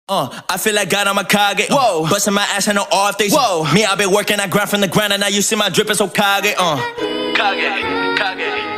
I feel like God, I'm a Kage. Whoa, busting my ass, I know all if they. Whoa, me, I've been working, I grind from the ground, and now you see my drip is so Kage. Kage, Kage.